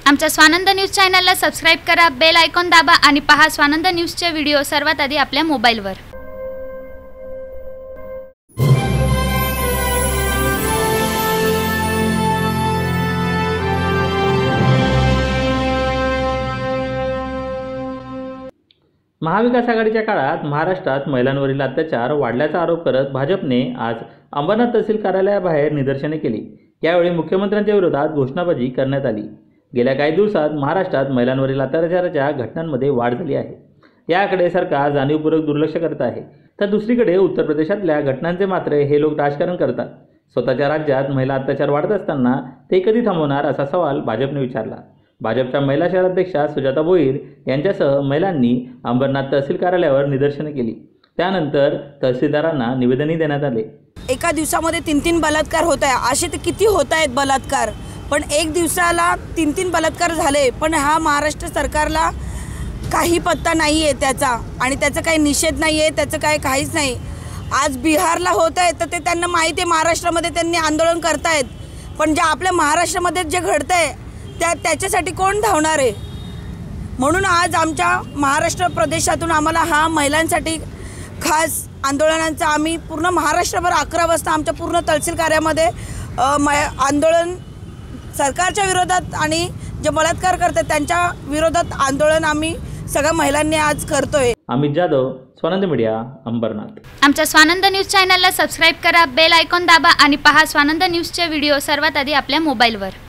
आमच्या स्वानंद न्यूज चॅनलला सबस्क्राइब करा, बेल आयकॉन दाबा आणि पहा स्वानंद न्यूजचे व्हिडिओ सर्वात आधी आपल्या मोबाईलवर। महाविकास आघाडीच्या काळात महाराष्ट्रात महिलांवरील अत्याचार वाढल्याचा आरोप करत भाजपने आज अंबरनाथ तहसील कार्यालयाबाहेर निदर्शने केली। यावेळी मुख्यमंत्र्यांच्या विरोधात घोषणाबाजी करण्यात आली। गेल्या काही दिवसात महाराष्ट्रात महिलांवरील अत्याचाराच्या घटनांमध्ये वाढ झाली आहे। याकडे सरकार जाणीवपूर्वक दुर्लक्ष करत आहे, तर दुसरीकडे उत्तर प्रदेशातल्या घटनांचे मात्र हे लोक राजकारण करतात। स्वतःच्या राज्यात महिला अत्याचार वाढत असताना ते कधी थांबवणार असा सवाल भाजपने विचारला। भाजपच्या महिला शहराध्यक्षा सुजाता भोईर यांच्यासह महिलांनी अंबरनाथ तहसील कार्यालयावर निदर्शने केली। त्यानंतर तहसीलदारांना निवेदनही देण्यात आले। एका दिवसामध्ये 3-3 बलात्कार होत आहे, असे तर किती होत आहेत बलात्कार, पण एक दिवसाला 3-3 बलात्कार झाले, पण हा महाराष्ट्र सरकारला काही पत्ता नाही आहे त्याचा, आणि त्याचा काही निषेध नाही आहे, त्याचं काहीच नाही। आज बिहारला होत आहे तर ते त्यांना माहिती आहे, महाराष्ट्रामध्ये त्यांनी आंदोलन करतायत, पण जे आपल्या महाराष्ट्रामध्ये जे घडतंय त्याच्यासाठी कोण धावणार आहे? म्हणून आज आमच्या महाराष्ट्र प्रदेशातून आम्हाला हा महिलांसाठी खास आंदोलनांचा आम्ही पूर्ण महाराष्ट्रभर 11 वाजता आमच्या पूर्ण तहसील कार्यामध्ये आंदोलन सरकारच्या विरोधात आणि जे बलात्कार करतात त्यांच्या विरोधात आंदोलन आम्ही सगळ्या महिलांनी आज करतोय। अमित जाधव, स्वानंद मीडिया, अंबरनाथ। आमच्या स्वानंद न्यूज चॅनलला सबस्क्राइब करा, बेल आयकॉन दाबा आणि पहा स्वानंद न्यूजचे व्हिडिओ सर्वात आधी आपल्या मोबाईलवर।